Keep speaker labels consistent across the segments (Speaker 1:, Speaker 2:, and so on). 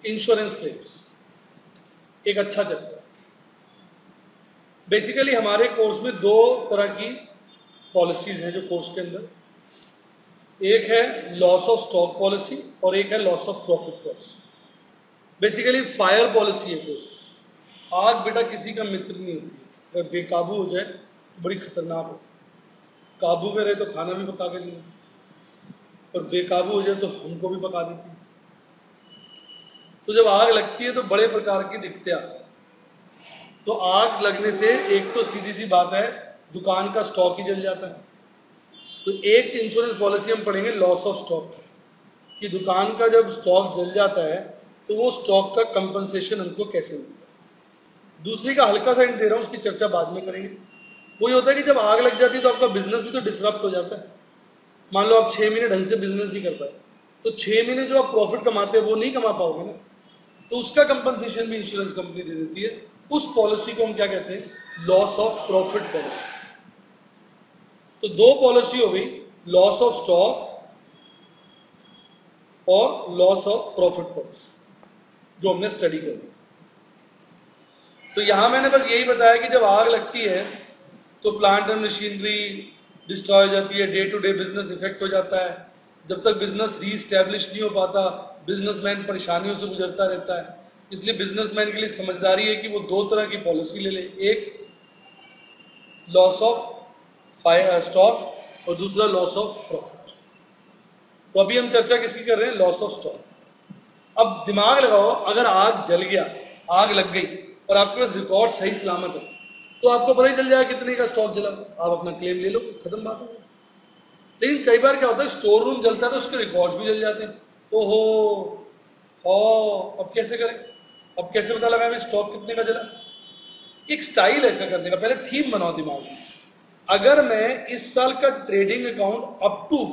Speaker 1: Insurance claims, एक अच्छा chapter. Basically हमारे कोर्स में दो तरह की पॉलिसीज हैं जो कोर्स के अंदर, एक है लॉस ऑफ स्टॉक पॉलिसी और एक है loss of profit policy. Basically fire policy है कोर्स। आग बेटा किसी का मित्र नहीं होती है, अगर बेकाबू हो जाए तो बड़ी खतरनाक होती है। काबू में रहे तो खाना भी पका के नहीं, और बेकाबू हो जाए तो हमको भी पका देती है। तो जब आग लगती है तो बड़े प्रकार की दिक्कतें आती हैं। तो आग लगने से एक तो सीधी सी बात है, दुकान का स्टॉक ही जल जाता है। तो एक इंश्योरेंस पॉलिसी हम पढ़ेंगे लॉस ऑफ स्टॉक, कि दुकान का जब स्टॉक जल जाता है तो वो स्टॉक का कंपनसेशन हमको कैसे मिलता है। दूसरी का हल्का सा हिंट दे रहा हूं, उसकी चर्चा बाद में करेंगे। वो ये होता है कि जब आग लग जाती है तो आपका बिजनेस भी तो डिसरप्ट हो जाता है। मान लो आप 6 महीने ढंग से बिजनेस नहीं कर पाए, तो 6 महीने जो आप प्रॉफिट कमाते हैं वो नहीं कमा पाओगे ना, तो उसका कंपनसेशन भी इंश्योरेंस कंपनी दे देती है। उस पॉलिसी को हम क्या कहते हैं, लॉस ऑफ प्रॉफिट पॉलिसी। तो दो पॉलिसी हो गई, लॉस ऑफ स्टॉक और लॉस ऑफ प्रॉफिट पॉलिसी, जो हमने स्टडी कर ली। तो यहां मैंने बस यही बताया कि जब आग लगती है तो प्लांट एंड मशीनरी डिस्ट्रॉय हो जाती है, day to day business effect हो जाता है। जब तक बिजनेस रीस्टैब्लिश नहीं हो पाता, बिजनेसमैन परेशानियों से गुजरता रहता है। इसलिए बिजनेसमैन के लिए समझदारी है कि वो दो तरह की पॉलिसी ले ले, एक लॉस ऑफ स्टॉक और दूसरा लॉस ऑफ प्रॉफिट। तो अभी हम चर्चा किसकी कर रहे हैं, लॉस ऑफ स्टॉक। अब दिमाग लगाओ, अगर आग जल गया, आग लग गई और आपके पास रिकॉर्ड सही सलामत है, तो आपको पता ही चल जाएगा कितने का स्टॉक जला, आप अपना क्लेम ले लो, खत्म बात हो। लेकिन कई बार क्या होता है, स्टोर रूम जलता है तो उसके रिकॉर्ड्स भी जल जाते हैं। ओहो अब कैसे करें, अब कैसे पता लगा स्टॉक कितने का जला। एक स्टाइल ऐसा करने का, पहले थीम बनाओ दिमाग में। अगर मैं इस साल का trading account up to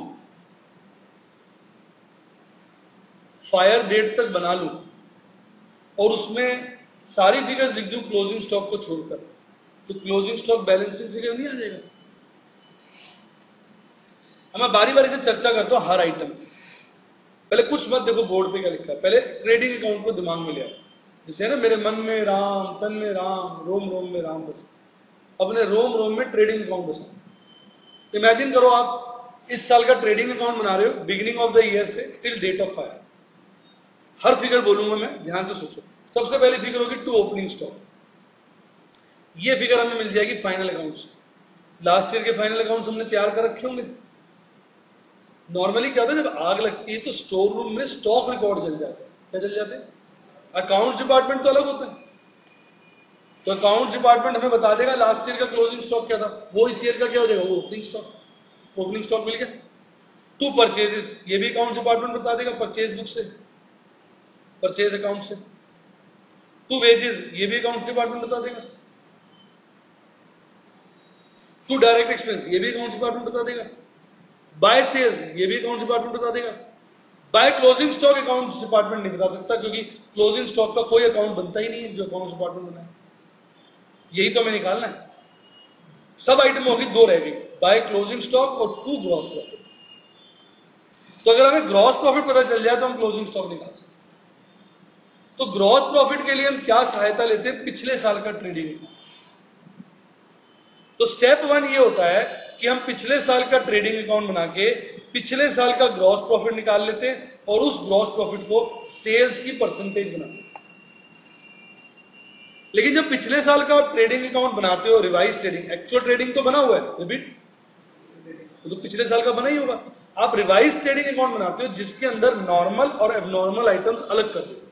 Speaker 1: fire date तक बना लूं और उसमें सारी फिगर्स लिख दूं क्लोजिंग स्टॉक को छोड़कर, तो closing stock balance sheet figure नहीं आ जाएगा। अब मैं बारी बारी से चर्चा करता हूं हर आइटम। पहले कुछ मत देखो बोर्ड पे क्या लिखा है, पहले ट्रेडिंग अकाउंट को दिमाग में ले आओ। जैसे ना, मेरे मन में राम, तन में राम, रोम रोम में राम बसा। अपने रोम रोम में ट्रेडिंग अकाउंट बसा। इमेजिन करो आप इस साल का ट्रेडिंग अकाउंट बना रहे हो, बिगिनिंग ऑफ द ईयर से टिल डेट ऑफ फायर। हर फिगर बोलूंगा मैं, ध्यान से सोचो। सबसे पहली फिगर होगी टू ओपनिंग स्टॉक। ये फिगर हमें मिल जाएगी फाइनल अकाउंट से। लास्ट ईयर के फाइनल अकाउंट्स हमने तैयार कर रखे होंगे। नॉर्मली क्या होता है, जब आग लगती है तो स्टोर रूम में स्टॉक रिकॉर्ड जल जाते हैं। क्या जल जाते हैं? अकाउंट्स डिपार्टमेंट तो अलग होता है। तो अकाउंट्स डिपार्टमेंट हमें बता देगा लास्ट ईयर का क्लोजिंग स्टॉक क्या था, वो इस ईयर का क्या हो जाएगा, वो ओपनिंग स्टॉक। ओपनिंग स्टॉक मिल गया। टू परचेजेस, ये भी अकाउंट्स डिपार्टमेंट बता देगा परचेज बुक से, परचेज अकाउंट से। टू वेजेस, ये भी अकाउंट्स डिपार्टमेंट बता देगा। टू डायरेक्ट एक्सपेंस, ये भी अकाउंट्स डिपार्टमेंट बता देगा। बाय सेल्स, ये भी अकाउंट्स डिपार्टमेंट बता देगा। By closing stock accounts department नहीं बता सकता, क्योंकि क्लोजिंग स्टॉक का कोई अकाउंट बनता ही नहीं है जो अकाउंट्स डिपार्टमेंट बनाए। यही तो हमें निकालना है। सब आइटम होगी, दो रह गई, बाय क्लोजिंग स्टॉक और टू ग्रॉस प्रॉफिट। तो अगर हमें ग्रॉस प्रॉफिट पता चल जाए तो हम क्लोजिंग स्टॉक निकाल सकते हैं। तो ग्रॉस प्रॉफिट के लिए हम क्या सहायता लेते हैं, पिछले साल का ट्रेडिंग अकाउंट। तो स्टेप 1 ये होता है कि हम पिछले साल का ट्रेडिंग अकाउंट बना के पिछले साल का ग्रॉस प्रॉफिट निकाल लेते हैं और उस ग्रॉस प्रॉफिट को सेल्स की परसेंटेज बनाते हैं। लेकिन जब पिछले साल का ट्रेडिंग अकाउंट बनाते हो, रिवाइज ट्रेडिंग, एक्चुअल ट्रेडिंग तो बना हुआ है, रिपीट, तो पिछले साल का बना ही होगा। आप रिवाइज ट्रेडिंग अकाउंट बनाते हो जिसके अंदर नॉर्मल और एबनॉर्मल आइटम्स अलग कर देते हो।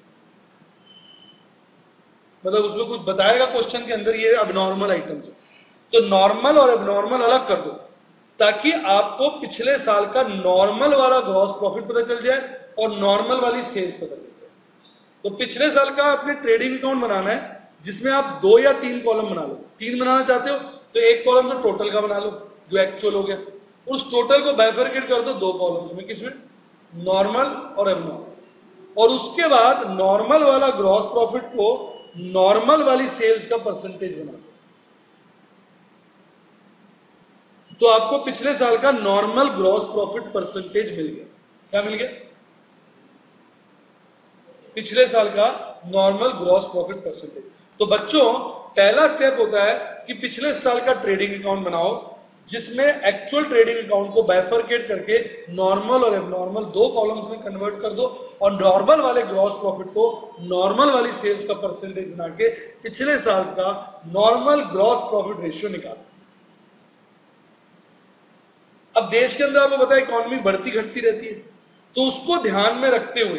Speaker 1: मतलब उसमें कुछ बताएगा क्वेश्चन के अंदर, ये एबनॉर्मल आइटम्स है, तो नॉर्मल और एबनॉर्मल अलग कर दो, ताकि आपको पिछले साल का नॉर्मल वाला ग्रॉस प्रॉफिट पता चल जाए और नॉर्मल वाली सेल्स पता चल जाए। तो पिछले साल का अपने ट्रेडिंग अकाउंट बनाना है जिसमें आप 2 या 3 कॉलम बना लो। 3 बनाना चाहते हो तो एक कॉलम तो टोटल का बना लो जो एक्चुअल हो गया, उस टोटल को बाइफरकेट कर दो 2 कॉलम्स में, किसमें, नॉर्मल और एबनॉर्मल, और उसके बाद नॉर्मल वाला ग्रॉस प्रॉफिट को नॉर्मल वाली सेल्स का परसेंटेज बना दो। तो आपको पिछले साल का नॉर्मल ग्रॉस प्रॉफिट परसेंटेज मिल गया। क्या मिल गया? पिछले साल का नॉर्मल ग्रॉस प्रॉफिट परसेंटेज। तो बच्चों पहला स्टेप होता है कि पिछले साल का ट्रेडिंग अकाउंट बनाओ, जिसमें एक्चुअल ट्रेडिंग अकाउंट को बाइफरकेट करके नॉर्मल और एबनॉर्मल दो कॉलम्स में कन्वर्ट कर दो, और नॉर्मल वाले ग्रॉस प्रॉफिट को नॉर्मल वाली सेल्स का परसेंटेज बना के पिछले साल का नॉर्मल ग्रॉस प्रॉफिट रेशियो निकालो। अब देश के अंदर आपको पता है इकोनॉमी बढ़ती घटती रहती है, तो उसको ध्यान में रखते हुए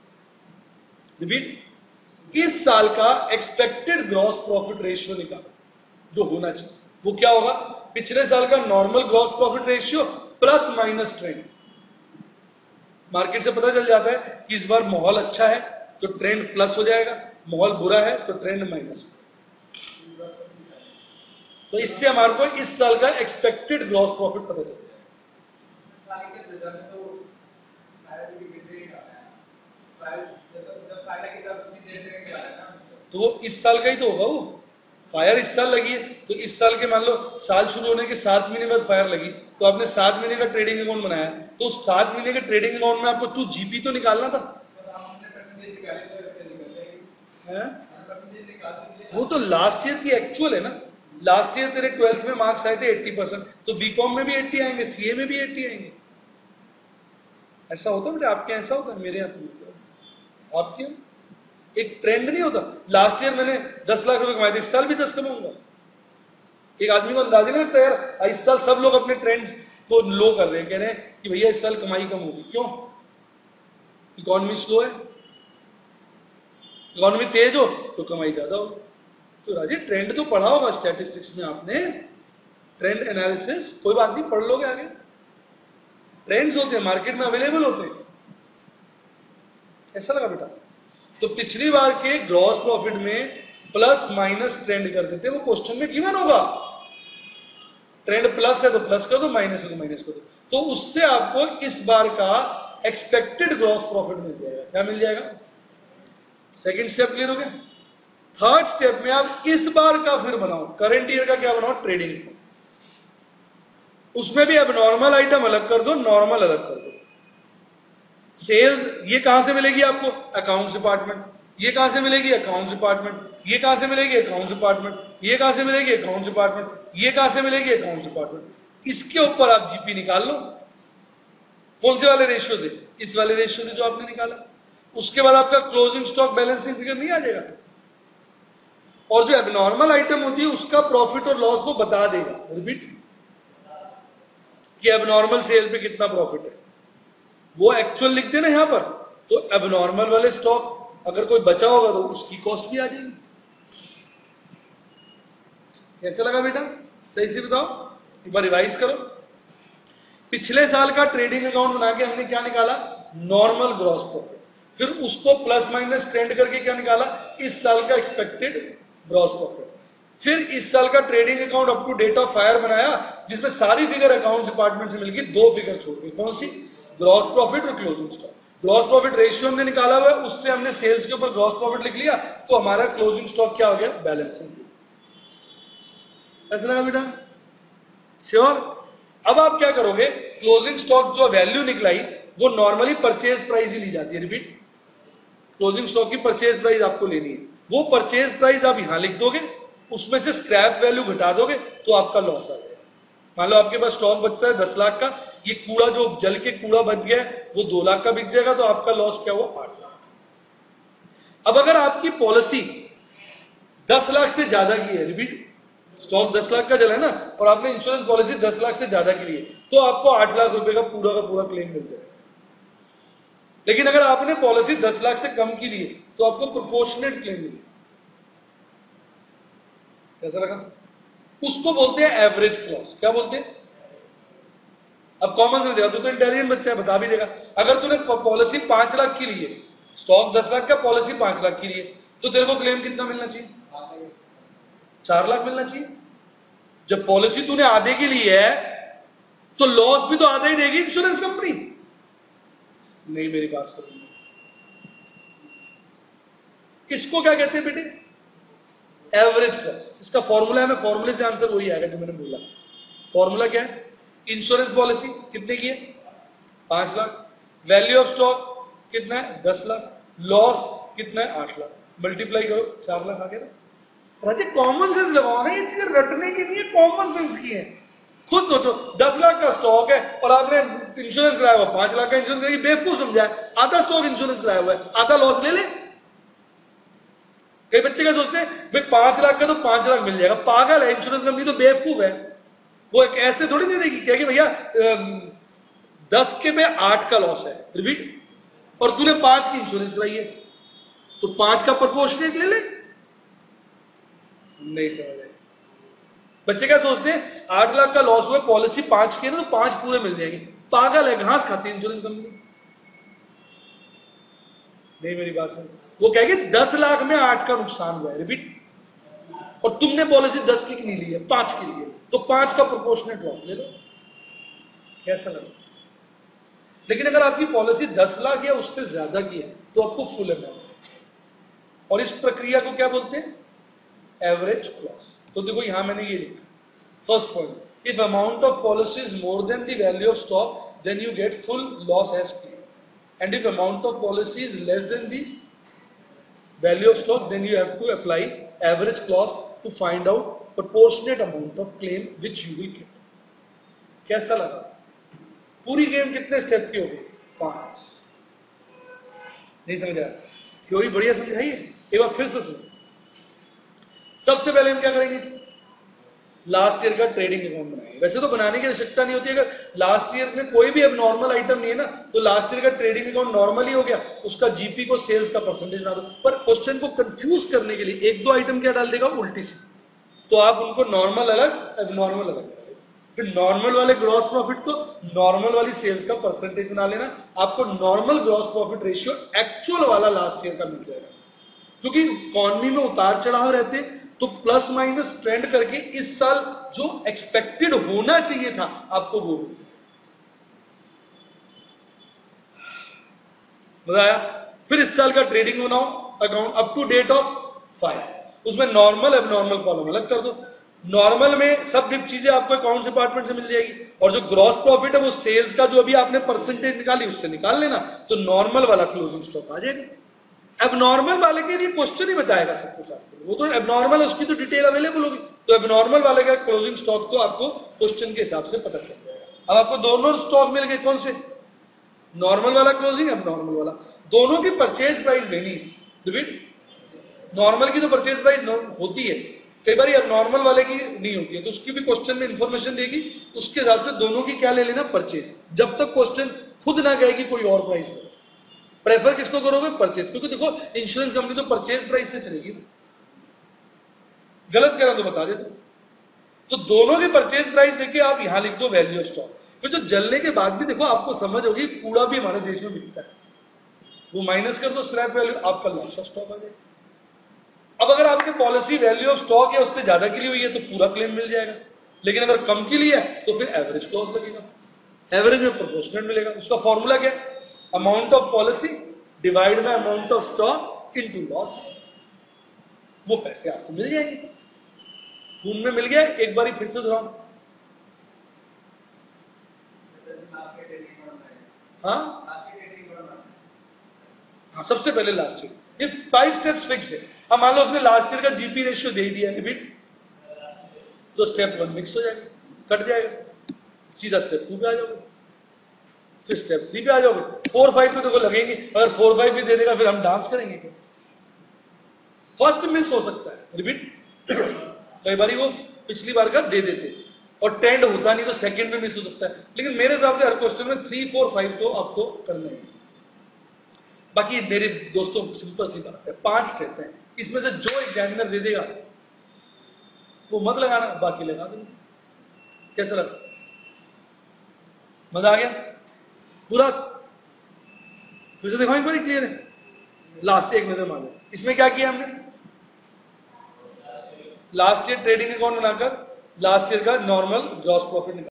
Speaker 1: रिपीट इस साल का एक्सपेक्टेड ग्रॉस प्रॉफिट रेशियो निकालो जो होना चाहिए। वो क्या होगा? पिछले साल का normal gross profit ratio plus minus trend. Market से पता चल जाता है कि इस बार माहौल अच्छा है तो ट्रेंड प्लस हो जाएगा, माहौल बुरा है तो ट्रेंड माइनस हो। तो इससे हमारे को इस साल का एक्सपेक्टेड ग्रॉस प्रॉफिट पता चल जाएगा। तो वो इस साल का ही तो होगा। वो फायर इस साल लगी है, तो इस साल के मान लो साल शुरू होने के 7 महीने बाद फायर लगी, तो आपने 7 महीने का ट्रेडिंग अकाउंट बनाया, तो उस 7 महीने के ट्रेडिंग अकाउंट में आपको 2 जीपी तो निकालना था। वो तो लास्ट ईयर की एक्चुअल है ना। लास्ट ईयर तेरे 12th में मार्क्स आए थे 80%, तो बीकॉम में भी 80 आएंगे, सीए में भी 80 आएंगे। ऐसा होता है बेटा, आपके ऐसा होता है, मेरे यहां तो आपके एक ट्रेंड नहीं होता। लास्ट ईयर मैंने 10 लाख रुपए कमाए थे, इस साल भी 10 कमाऊंगा। एक आदमी को अंदाजा नहीं लगता यार, इस साल सब लोग अपने ट्रेंड को लो कर रहे हैं, कह रहे हैं कि भैया इस साल कमाई कम होगी। क्यों? इकोनॉमी स्लो है। इकोनॉमी तेज हो तो कमाई ज्यादा हो। तो राजे ट्रेंड तो पढ़ा होगा स्टैटिस्टिक्स में आपने, ट्रेंड एनालिसिस, कोई बात नहीं, पढ़ लोगे आगे। ट्रेंड्स होते हैं, मार्केट में अवेलेबल होते हैं। ऐसा लगा बेटा? तो पिछली बार के ग्रॉस प्रॉफिट में प्लस माइनस ट्रेंड कर देते, वो क्वेश्चन में गिवन होगा। ट्रेंड प्लस है तो प्लस कर दो, माइनस है तो माइनस कर दो। तो उससे आपको इस बार का एक्सपेक्टेड ग्रॉस प्रॉफिट मिल जाएगा। क्या मिल जाएगा? सेकंड स्टेप क्लियर हो गया। थर्ड स्टेप में आप इस बार का फिर बनाओ, करंट ईयर का क्या बनाओ? ट्रेडिंग। उसमें भी अब नॉर्मल आइटम अलग कर दो, नॉर्मल अलग कर दो। सेल्स ये कहां से मिलेगी आपको? Accounts department. ये कहां से मिलेगी? Accounts department. ये कहां से मिलेगी? Accounts department. ये कहां से मिलेगी? Accounts department. ये कहां से मिलेगी? Accounts department. इसके ऊपर आप जीपी निकाल लो। कौन से वाले रेशियो से? इस वाले रेशियो से जो आपने निकाला। उसके बाद आपका क्लोजिंग स्टॉक बैलेंसिंग फिगर नहीं आ जाएगा, और जो एबनॉर्मल आइटम होती है उसका प्रॉफिट और लॉस वो बता देगा। रिपीट कि एबनॉर्मल सेल पे कितना प्रॉफिट है, वो एक्चुअल लिख देना यहां पर। तो एबनॉर्मल वाले स्टॉक अगर कोई बचा होगा तो उसकी कॉस्ट भी आ जाएगी। कैसा लगा बेटा? सही से बताओ, एक बार रिवाइज करो। पिछले साल का ट्रेडिंग अकाउंट बना के हमने क्या निकाला? Normal gross profit. फिर उसको प्लस माइनस ट्रेंड करके क्या निकाला? इस साल का एक्सपेक्टेड ग्रॉस प्रॉफिट। फिर इस साल का trading account up to date of fire बनाया, जिसमें सारी फिगर अकाउंट्स डिपार्टमेंट से मिलकर 2 फिगर छोड़ गई। कौन सी? ग्रॉस प्रॉफिट और closing stock. Gross profit ratio हमने निकाला हुआ है, उससे हमने सेल्स के ऊपर ग्रॉस प्रॉफिट लिख लिया, तो हमारा क्लोजिंग स्टॉक क्या हो गया? बैलेंसिंग। ऐसा लगा बेटा? श्योर? अब आप क्या करोगे? क्लोजिंग स्टॉक जो वैल्यू निकलाई वो नॉर्मली परचेज प्राइस ही ली जाती है। रिपीट, क्लोजिंग स्टॉक की परचेज प्राइस आपको लेनी है। वो परचेज प्राइस आप यहां लिख दोगे, उसमें से स्क्रैप वैल्यू घटा दोगे तो आपका लॉस आ जाएगा। मान लो आपके पास स्टॉक बचता है 10 लाख का, ये कूड़ा जो जल के कूड़ा बच गया है वो 2 लाख का बिक जाएगा, तो आपका लॉस क्या हुआ? 8 लाख। अब अगर आपकी पॉलिसी 10 लाख से ज्यादा की है, रिपीट स्टॉक 10 लाख का जला है ना, और आपने इंश्योरेंस पॉलिसी 10 लाख से ज्यादा की है, तो आपको 8 लाख रुपए का पूरा क्लेम मिल जाएगा। लेकिन अगर आपने पॉलिसी 10 लाख से कम की लिए तो आपको प्रोपोर्शनेट क्लेम मिलेगा। कैसा लगा? उसको बोलते हैं एवरेज क्लॉज। क्या बोलते हैं? अब कॉमन सेंस, तू तो इंटेलिजेंट बच्चा है, बता भी देगा। अगर तूने पॉलिसी 5 लाख की लिए, स्टॉक 10 लाख का, पॉलिसी 5 लाख की लिए, तो तेरे को क्लेम कितना मिलना चाहिए? 4 लाख मिलना चाहिए। जब पॉलिसी तूने आधे की ली है तो लॉस भी तो आधा ही देगी इंश्योरेंस कंपनी। नहीं, मेरी बात समझ। इसको क्या कहते हैं बेटे? Average clause. इसका फॉर्मूला है, मैं फॉर्मूले से आंसर वही आएगा जो मैंने बोला। फॉर्मूला क्या है? इंश्योरेंस पॉलिसी कितने की है? 5 लाख। वैल्यू ऑफ स्टॉक कितना है? 10 लाख। लॉस कितना है 8 लाख, मल्टीप्लाई करो 4 लाख आ गया ना। राजे कॉमन सेंस लगाओ ना, ये चीजें रटने की नहीं है, कॉमन सेंस की है। खुद सोचो 10 लाख का स्टॉक है और आपने इंश्योरेंस कराया हुआ 5 लाख का इंश्योरेंस कराइए, बेवकूफ समझा है। आधा स्टॉक इंश्योरेंस कराया हुआ है, आधा लॉस ले ले। कई बच्चे क्या सोचते हैं भाई 5 लाख का तो 5 लाख मिल जाएगा, पागल है, इंश्योरेंस कंपनी तो बेवकूफ है। वो एक ऐसे थोड़ी दे देगी, कहेगी भैया 10 के पे 8 का लॉस है, रिपीट, और तूने 5 की इंश्योरेंस कराई है तो 5 का प्रोपोर्शनेट ले ले। नहीं समझ आए। बच्चे क्या सोचते हैं 8 लाख का लॉस हुआ, पॉलिसी 5 की है ना तो 5 पूरे मिल जाएंगे। पागल है, घास खाती है इंश्योरेंस कंपनी। नहीं मेरी बात सुन, वो कहेगी 10 लाख में 8 का नुकसान हुआ है, रिपीट, और तुमने पॉलिसी 10 की नहीं ली है, 5 की ली है, तो 5 का प्रोपोर्शनेट लॉस ले लो। कैसा लगा? लेकिन अगर आपकी पॉलिसी 10 लाख या उससे ज्यादा की है तो आपको फुल अमाउंट, और इस प्रक्रिया को क्या बोलते हैं? Average clause. तो देखो यहां मैंने ये लिखा, first point, if amount of policy is more than the value of stock then you get full loss as claim, and if amount of policy is less than the value of stock then you have to apply average clause to find out proportionate amount of claim which you will get. कैसा लगा? पूरी game कितने step की होगी? 5। नहीं समझ आया? Theory बढ़िया समझाइए, एक बार फिर से सुनो। सबसे पहले हम क्या करेंगे? लास्ट ईयर का ट्रेडिंग अकाउंट बनाएंगे। वैसे तो बनाने की आवश्यकता नहीं होती, अगर लास्ट ईयर में कोई भी अब नॉर्मल आइटम नहीं है ना, तो लास्ट ईयर का ट्रेडिंग अकाउंट नॉर्मल ही हो गया, उसका जीपी को सेल्स का परसेंटेज बना दो। पर क्वेश्चन को कंफ्यूज करने के लिए 1-2 आइटम क्या डाल देगा उल्टी सी, तो आप उनको नॉर्मल अलग एबनॉर्मल अलग, फिर नॉर्मल वाले ग्रॉस प्रॉफिट को नॉर्मल वाली सेल्स का परसेंटेज बना लेना, आपको normal gross profit ratio actual वाला लास्ट ईयर का मिल जाएगा। क्योंकि इकॉनमी में उतार चढ़ाव रहते, तो प्लस माइनस ट्रेंड करके इस साल जो एक्सपेक्टेड होना चाहिए था आपको वो मिल जाएगा। मजा आया? फिर इस साल का ट्रेडिंग बनाओ account up to date of 5, उसमें नॉर्मल एबनॉर्मल कॉलम अलग कर दो। नॉर्मल में सब चीजें आपको अकाउंट्स डिपार्टमेंट से मिल जाएगी, और जो ग्रॉस प्रॉफिट है वो सेल्स का जो अभी आपने परसेंटेज निकाली उससे निकाल लेना, तो नॉर्मल वाला क्लोजिंग स्टॉक आ जाएगा। एबनॉर्मल वाले के लिए क्वेश्चन ही बताएगा सब कुछ आपको, वो तो एबनॉर्मल है, उसकी तो डिटेल अवेलेबल होगी, तो एबनॉर्मल वाले का क्लोजिंग स्टॉक तो आपको क्वेश्चन के हिसाब से पता चल जाएगा। अब आपको दोनों स्टॉक मिल गए, कौन से? नॉर्मल वाला क्लोजिंग, एबनॉर्मल वाला। दोनों की परचेज प्राइस देनी है। नॉर्मल की तो परचेज प्राइस होती है, कई बार एबनॉर्मल वाले की नहीं होती है, तो उसकी भी क्वेश्चन में इंफॉर्मेशन देगी, उसके हिसाब से दोनों की क्या ले लेना? परचेज। जब तक क्वेश्चन खुद ना कहे कि कोई और प्राइस हो, प्रेफर किसको करोगे? परचेज। क्योंकि देखो इंश्योरेंस कंपनी तो परचेज प्राइस से चलेगी, गलत कह रहा तो बता दे तो दोनों की परचेज प्राइस देके आप यहां लिख दो वैल्यू ऑफ स्टॉक। फिर जो जलने के बाद भी देखो आपको समझ होगी, कूड़ा भी हमारे देश में बिकता है, वो माइनस कर दो स्क्रैप वैल्यू, आपका लॉस ऑफ स्टॉक आ जाएगा। अब अगर आपकी पॉलिसी वैल्यू ऑफ स्टॉक या उससे ज्यादा की ली हुई है तो पूरा क्लेम मिल जाएगा, लेकिन अगर कम की ली है तो फिर एवरेज क्लॉज लगेगा। एवरेज में प्रोपोर्शनल मिलेगा। उसका फॉर्मूला क्या? Amount of policy divide by amount of stock into loss. वो पैसे आपको मिल जाएंगे। खून में मिल गया। एक बार फिर से दोहराऊं, हाँ हाँ, सबसे पहले लास्ट ईयर, ये 5 स्टेप्स फिक्स्ड है। अब मान लो उसने लास्ट ईयर का जीपी रेशियो दे दिया रिपीट, तो स्टेप 1 मिक्स हो जाएगा, कट जाएगा, सीधा स्टेप 2 पे आ जाओगे, फिर स्टेप 3 पे आ जाओगे। 4-5 पे देखो लगेंगे, अगर 4-5 भी दे देगा फिर हम डांस करेंगे। फर्स्ट मिस हो सकता है, रिपीट कई बार वो पिछली बार का दे देते और टेंड होता नहीं तो सेकंड में मिस हो सकता है, लेकिन मेरे हिसाब से हर क्वेश्चन में 3, 4, 5 तो आपको करना ही। बाकी मेरे दोस्तों सिंपल सी बात है, 5 स्टेप हैं, इसमें से जो एग्जामिनर दे देगा वो मत लगाना, बाकी लगा देंगे। कैसा लगा? मजा आ गया? पूरा फिर से देखो एक बार, क्लियर है? लास्ट एक नजर मारो, इसमें क्या किया हमने? लास्ट ईयर ट्रेडिंग अकाउंट बनाकर लास्ट ईयर का नॉर्मल ग्रॉस प्रॉफिट निकाला।